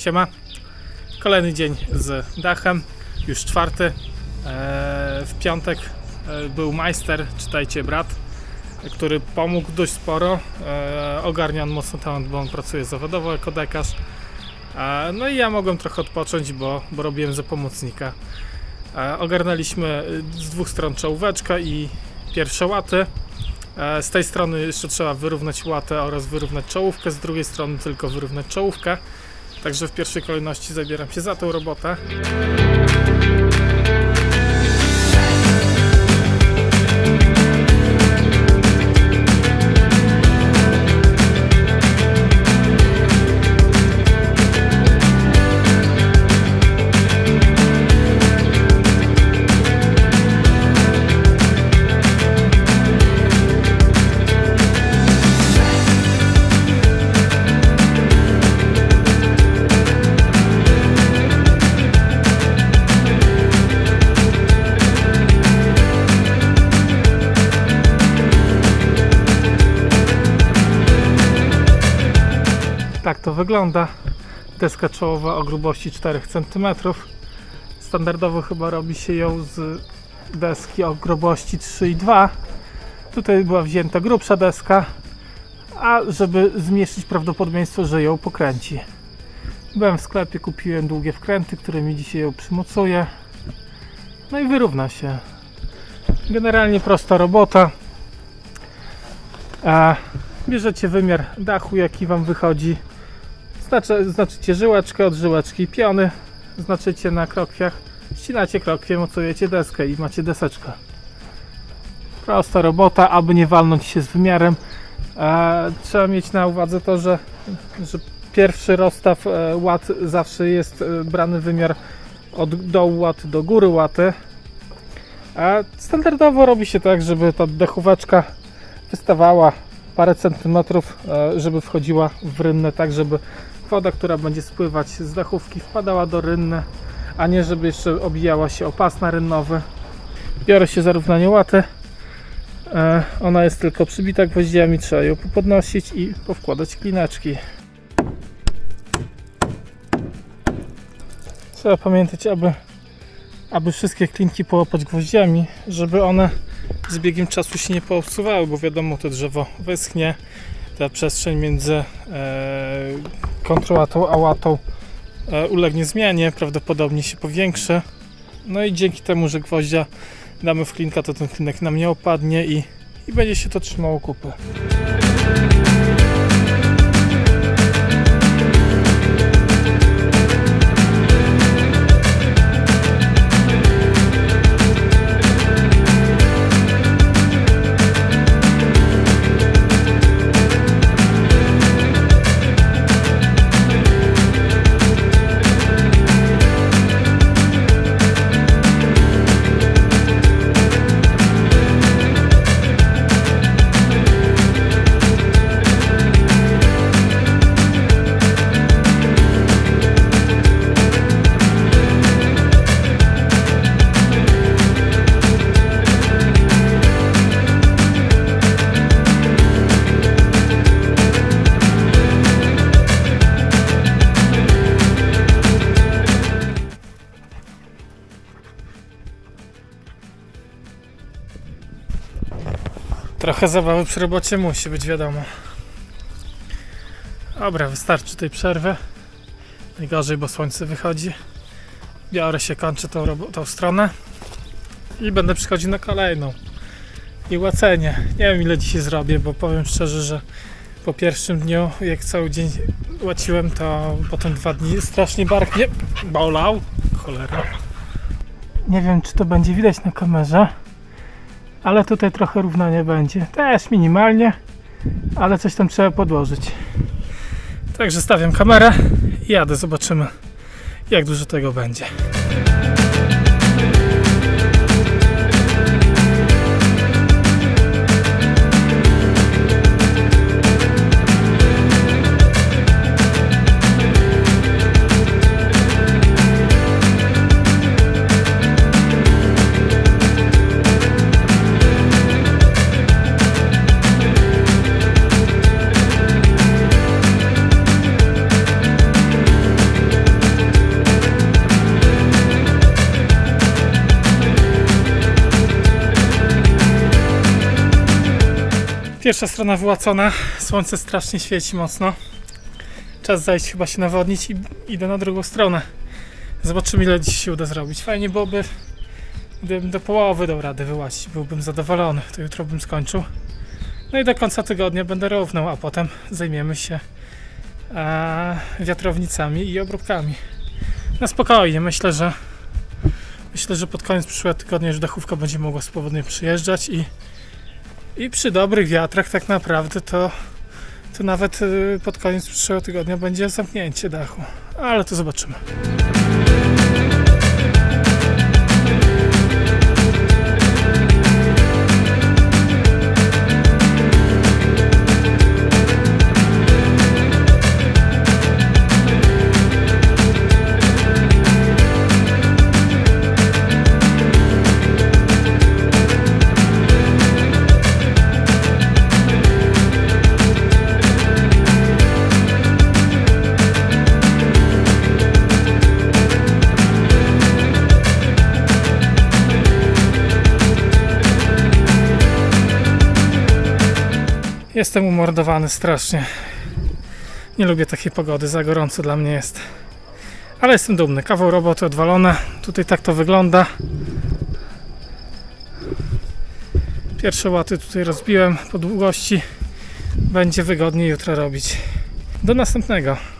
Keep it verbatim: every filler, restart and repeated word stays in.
Siema. Kolejny dzień z dachem, już czwarty. W piątek był majster, czytajcie brat, który pomógł dość sporo. Ogarnia on mocno temat, bo on pracuje zawodowo jako dekarz. No i ja mogłem trochę odpocząć, bo, bo robiłem za pomocnika. Ogarnęliśmy z dwóch stron czołóweczkę i pierwsze łaty. Z tej strony jeszcze trzeba wyrównać łatę oraz wyrównać czołówkę, z drugiej strony tylko wyrównać czołówkę. Także w pierwszej kolejności zabieram się za tą robotę. Tak to wygląda. Deska czołowa o grubości czterech centymetrów. Standardowo chyba robi się ją z deski o grubości trzy i dwa. Tutaj była wzięta grubsza deska, a żeby zmniejszyć prawdopodobieństwo, że ją pokręci. Byłem w sklepie, kupiłem długie wkręty, którymi dzisiaj ją przymocuję. No i wyrówna się. Generalnie prosta robota. A bierzecie wymiar dachu, jaki wam wychodzi. Znaczy, znaczycie żyłeczkę od żyłeczki, piony znaczycie na krokwiach, ścinacie krokwie, mocujecie deskę i macie deseczkę. Prosta robota, aby nie walnąć się z wymiarem. E, trzeba mieć na uwadze to, że, że pierwszy rozstaw e, łat zawsze jest e, brany wymiar od dołu łaty do góry łaty. A standardowo robi się tak, żeby ta dechóweczka wystawała parę centymetrów, e, żeby wchodziła w rynnę, tak żeby woda, która będzie spływać z dachówki, wpadała do rynny, a nie żeby jeszcze obijała się o pas narynnowy. Biorę się za równanie łaty. E, ona jest tylko przybita gwoździami, trzeba ją podnosić i powkładać klineczki. Trzeba pamiętać, aby, aby wszystkie klinki połapać gwoździami, żeby one z biegiem czasu się nie pousuwały, bo wiadomo, to drzewo wyschnie, ta przestrzeń między e, kontrłatą a łatą e, ulegnie zmianie, prawdopodobnie się powiększy. No i dzięki temu, że gwoździa damy w klinka, to ten klinek nam nie opadnie i, i będzie się to trzymało kupy. Trochę zabawy przy robocie musi być, wiadomo. Dobra, wystarczy tej przerwy. Najgorzej, bo słońce wychodzi. Biorę się, kończę tą, tą stronę i będę przychodził na kolejną. I łacenie. Nie wiem, ile dzisiaj zrobię, bo powiem szczerze, że po pierwszym dniu, jak cały dzień łaciłem, to potem dwa dni strasznie bark mnie bolał. Cholera. Nie wiem, czy to będzie widać na kamerze, ale tutaj trochę równania będzie. Też minimalnie, ale coś tam trzeba podłożyć. Także stawiam kamerę i jadę. Zobaczymy, jak dużo tego będzie. Pierwsza strona wyłacona, słońce strasznie świeci mocno. Czas zajść, chyba się nawodnić i idę na drugą stronę. Zobaczymy, ile dziś się uda zrobić. Fajnie byłoby, gdybym do połowy dał radę wyłazić, byłbym zadowolony, to jutro bym skończył. No i do końca tygodnia będę równał, a potem zajmiemy się a, wiatrownicami i obróbkami. Na spokojnie, myślę, że myślę, że pod koniec przyszłego tygodnia już dachówka będzie mogła swobodnie przyjeżdżać i, i przy dobrych wiatrach tak naprawdę to, to nawet pod koniec przyszłego tygodnia będzie zamknięcie dachu, ale to zobaczymy. Jestem umordowany strasznie. Nie lubię takiej pogody, za gorąco dla mnie jest. Ale jestem dumny, kawał roboty odwalone. Tutaj tak to wygląda. Pierwsze łaty tutaj rozbiłem po długości. Będzie wygodniej jutro robić. Do następnego.